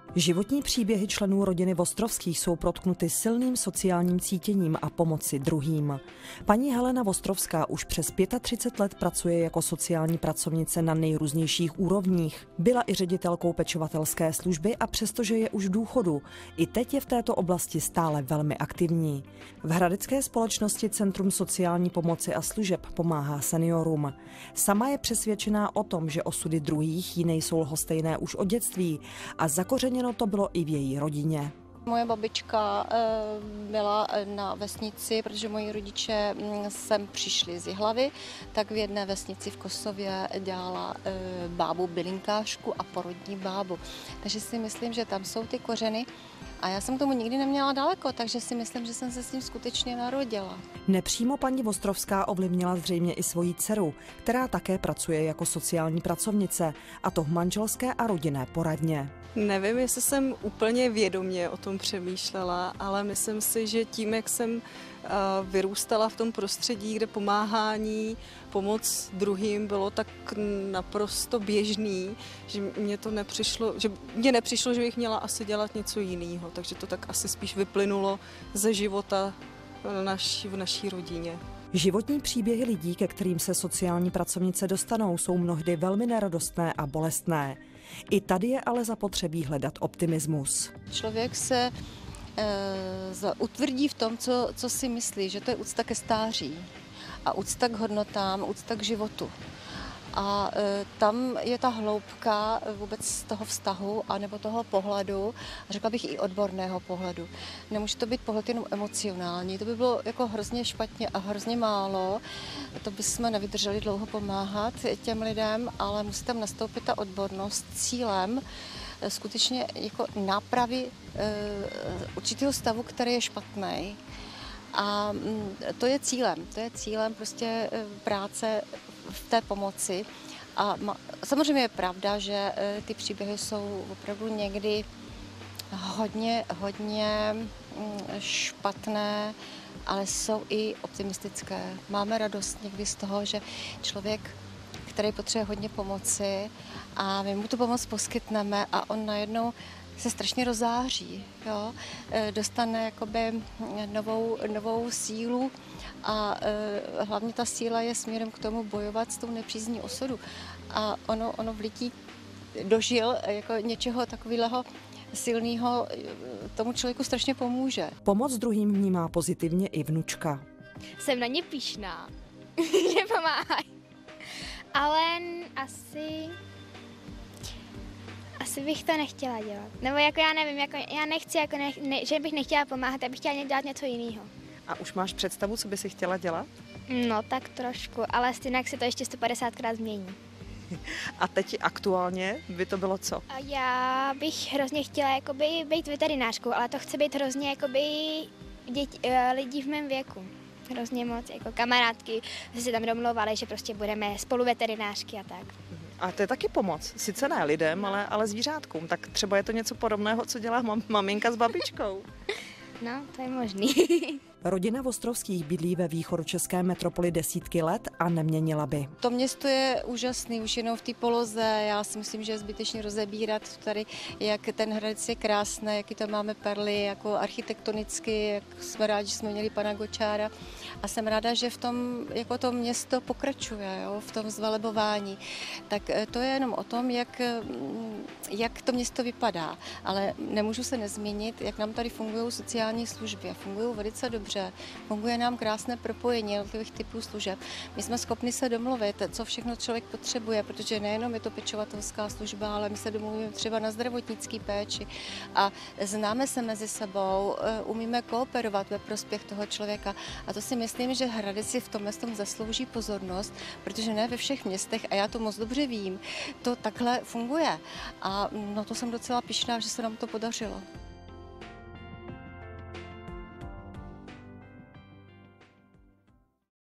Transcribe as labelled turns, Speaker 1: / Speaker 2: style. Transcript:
Speaker 1: Životní příběhy členů rodiny Vostrovských jsou protknuty silným sociálním cítěním a pomoci druhým. Paní Helena Vostrovská už přes 35 let pracuje jako sociální pracovnice na nejrůznějších úrovních. Byla i ředitelkou pečovatelské služby a přestože je už v důchodu, i teď je v této oblasti stále velmi aktivní. V hradecké společnosti Centrum sociální pomoci a služeb pomáhá seniorům. Sama je přesvědčená o tom, že osudy druhých jí nejsou lhostejné už od dětství a zakořeněno to bylo i v její rodině.
Speaker 2: Moje babička byla na vesnici, protože moji rodiče sem přišli z Jihlavy, tak v jedné vesnici v Kosově dělala bábu bylinkářku a porodní bábu. Takže si myslím, že tam jsou ty kořeny. A já jsem tomu nikdy neměla daleko, takže si myslím, že jsem se s tím skutečně narodila.
Speaker 1: Nepřímo paní Vostrovská ovlivnila zřejmě i svoji dceru, která také pracuje jako sociální pracovnice, a to v manželské a rodinné poradně.
Speaker 3: Nevím, jestli jsem úplně vědomě o tom přemýšlela, ale myslím si, že tím, jak jsem vyrůstala v tom prostředí, kde pomáhání, pomoc druhým bylo tak naprosto běžný, že mně nepřišlo, že bych měla asi dělat něco jiného, takže to tak asi spíš vyplynulo ze života v naší rodině.
Speaker 1: Životní příběhy lidí, ke kterým se sociální pracovnice dostanou, jsou mnohdy velmi neradostné a bolestné. I tady je ale zapotřebí hledat optimismus.
Speaker 2: Člověk se utvrdí v tom, co si myslí, že to je úcta ke stáří a úcta k hodnotám, úcta k životu. A tam je ta hloubka vůbec toho vztahu anebo toho pohledu, řekla bych i odborného pohledu. Nemůže to být pohled jenom emocionální, to by bylo jako hrozně špatně a hrozně málo. To bychom nevydrželi dlouho pomáhat těm lidem, ale musí tam nastoupit ta odbornost s cílem skutečně jako nápravy určitého stavu, který je špatný. A to je cílem prostě práce v té pomoci. A samozřejmě je pravda, že ty příběhy jsou opravdu někdy hodně špatné, ale jsou i optimistické. Máme radost někdy z toho, že člověk, který potřebuje hodně pomoci a my mu tu pomoc poskytneme a on najednou se strašně rozáří, jo? Dostane jakoby novou sílu a hlavně ta síla je směrem k tomu bojovat s tou nepřízní osudu. A ono vlití dožil jako něčeho takového silného, tomu člověku strašně pomůže.
Speaker 1: Pomoc druhým vnímá pozitivně i vnučka.
Speaker 4: Jsem na ně pyšná, že pomáhají, ale asi bych to nechtěla dělat. Nebo jako já nevím, jako já nechci, že bych nechtěla pomáhat, já bych chtěla dělat něco jiného.
Speaker 1: A už máš představu, co by si chtěla dělat?
Speaker 4: No tak trošku, ale jinak se to ještě 150krát změní.
Speaker 1: A teď aktuálně by to bylo co?
Speaker 4: A já bych hrozně chtěla jakoby být veterinářkou, ale to chce být hrozně jakoby lidí v mém věku. Hrozně moc, jako kamarádky se tam domlouvali, že prostě budeme spolu veterinářky a tak.
Speaker 1: A to je taky pomoc. Sice ne lidem, ale zvířátkům. Tak třeba je to něco podobného, co dělá maminka s babičkou.
Speaker 4: No, to je možný.
Speaker 1: Rodina Vostrovských bydlí ve východočeské metropoli desítky let a neměnila by.
Speaker 2: To město je úžasný, už jenom v té poloze. Já si myslím, že je zbytečně rozebírat tady, jak ten Hradec je krásný, jaký tam máme perly, jako architektonicky, jak jsme rádi, že jsme měli pana Gočára. A jsem ráda, že v tom jako to město pokračuje, jo, v tom zvelebování. Tak to je jenom o tom, jak to město vypadá. Ale nemůžu se nezmínit, jak nám tady fungují sociální služby. Fungují velice dobře. Funguje nám krásné propojení jednotlivých typů služeb. My jsme schopni se domluvit, co všechno člověk potřebuje, protože nejenom je to pečovatelská služba, ale my se domluvíme třeba na zdravotnické péči a známe se mezi sebou, umíme kooperovat ve prospěch toho člověka. A to si myslím, že Hradec si v tomhle zaslouží pozornost, protože ne ve všech městech, a já to moc dobře vím, to takhle funguje. A no to jsem docela pyšná, že se nám to podařilo.